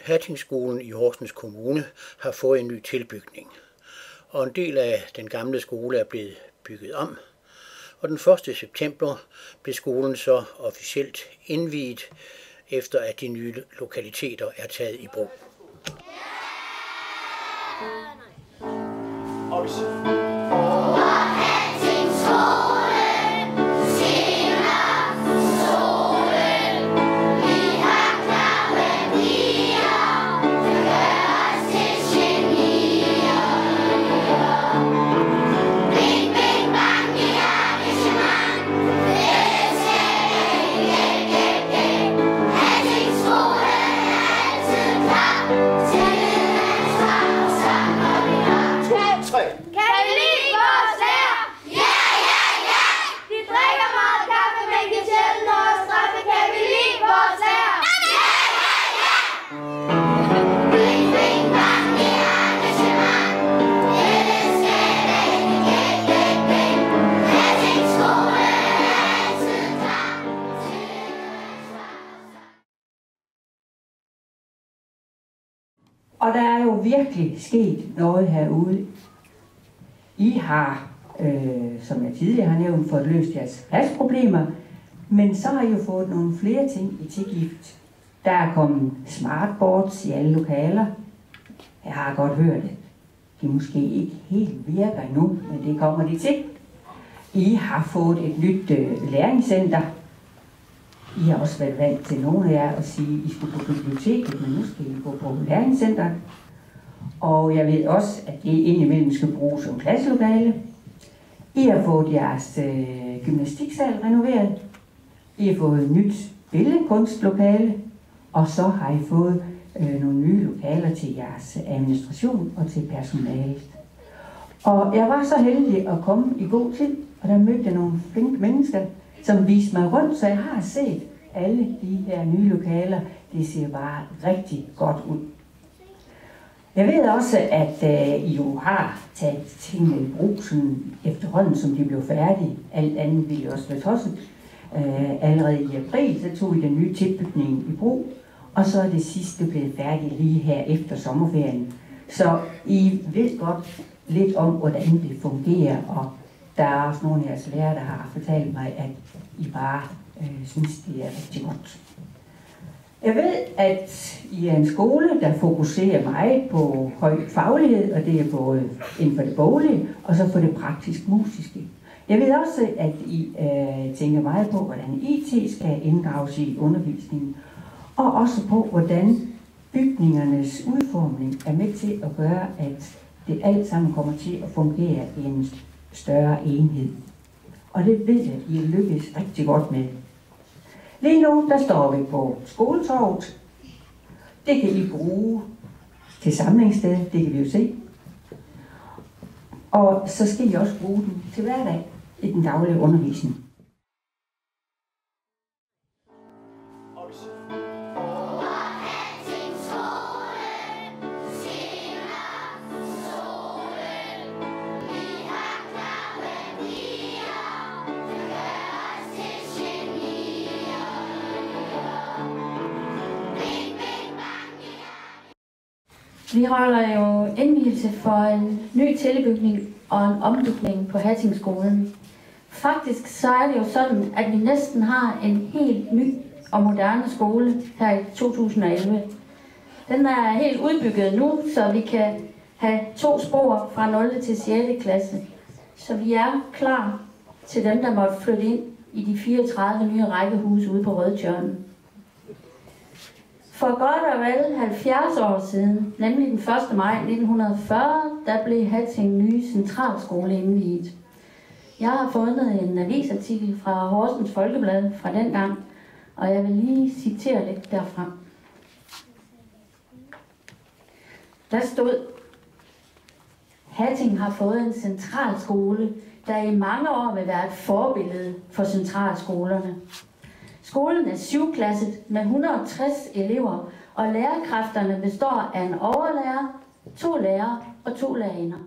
Hattingskolen i Horsens Kommune har fået en ny tilbygning, og en del af den gamle skole er blevet bygget om. Og den 1. september blev skolen så officielt indviet, efter at de nye lokaliteter er taget i brug. Og der er jo virkelig sket noget herude. I har, som jeg tidligere har nævnt, fået løst jeres pladsproblemer, men så har I jo fået nogle flere ting i tilgift. Der er kommet smartboards i alle lokaler. Jeg har godt hørt det. De måske ikke helt virker endnu, men det kommer de til. I har fået et nyt læringscenter. I har også været vant til nogle af jer at sige, at I skulle på biblioteket, men nu skal I gå på læringscenteret. Og jeg ved også, at det indimellem skal bruges som klasselokale. I har fået jeres gymnastiksal renoveret. I har fået et nyt billedkunstlokale. Og så har I fået nogle nye lokaler til jeres administration og til personalet. Og jeg var så heldig at komme i god tid, og der mødte jeg nogle flinke mennesker, som viste mig rundt, så jeg har set alle de her nye lokaler. Det ser bare rigtig godt ud. Jeg ved også, at I jo har taget tingene i brug sådan efterhånden, som de blev færdige. Alt andet ville jo også være tosset. Allerede i april, så tog I den nye tilbygning i brug, og så er det sidste blevet færdigt lige her efter sommerferien. Så I ved godt lidt om, hvordan det fungerer, og der er også nogle af jeres lærere, der har fortalt mig, at I bare synes, det er rigtig godt. Jeg ved, at I er en skole, der fokuserer meget på høj faglighed, og det er både inden for det boglige, og så for det praktisk-musiske. Jeg ved også, at I tænker meget på, hvordan IT skal inddrages i undervisningen, og også på, hvordan bygningernes udformning er med til at gøre, at det alt sammen kommer til at fungere i en større enhed. Og det ved jeg, at I lykkes rigtig godt med. Lige nu, der står vi på Skoletorvet. Det kan I bruge til samlingssted, det kan vi jo se. Og så skal I også bruge den til hverdag i den daglige undervisning. Vi holder jo indvielse for en ny tilbygning og en ombygning på Hattingskolen. Faktisk så er det jo sådan, at vi næsten har en helt ny og moderne skole her i 2011. Den er helt udbygget nu, så vi kan have 2 spor fra 0. til 6. klasse. Så vi er klar til dem, der måtte flytte ind i de 34 nye rækkehuse ude på Rødtjørnen. For godt og vel 70 år siden, nemlig den 1. maj 1940, der blev Hatting nye centralskole indviet. Jeg har fundet en avisartikel fra Horsens Folkeblad fra dengang, og jeg vil lige citere lidt derfra. Der stod: Hatting har fået en centralskole, der i mange år vil være et forbillede for centralskolerne. Skolen er 7-klasset med 160 elever, og lærerkræfterne består af en overlærer, 2 lærere og 2 lærerinder.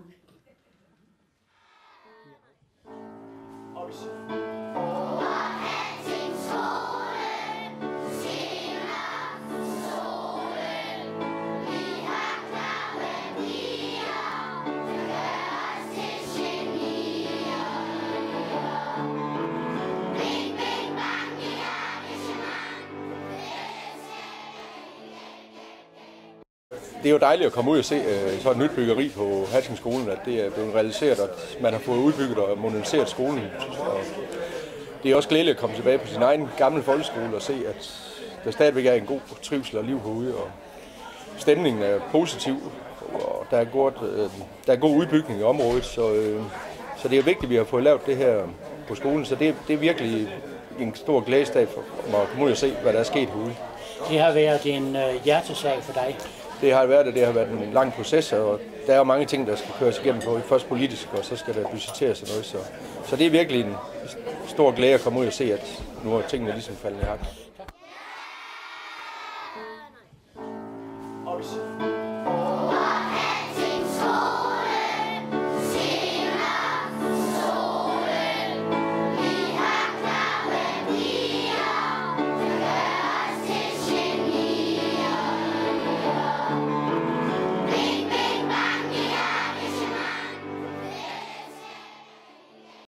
Det er jo dejligt at komme ud og se så et nyt byggeri på Hattingskolen, at det er blevet realiseret, og at man har fået udbygget og moderniseret skolen. Og det er også glædeligt at komme tilbage på sin egen gamle folkeskole og se, at der stadigvæk er en god trivsel og liv herude. Og stemningen er positiv, og der er god udbygning i området, så det er vigtigt, at vi har fået lavet det her på skolen. Så det er virkelig en stor glædesdag for mig at komme ud og se, hvad der er sket herude. Det har været en hjertesag for dig. Det har været en lang proces, og der er jo mange ting, der skal køres igennem på. Først politisk, og så skal der budgetteres og noget. Så det er virkelig en stor glæde at komme ud og se, at nu er tingene ligesom faldet i hak.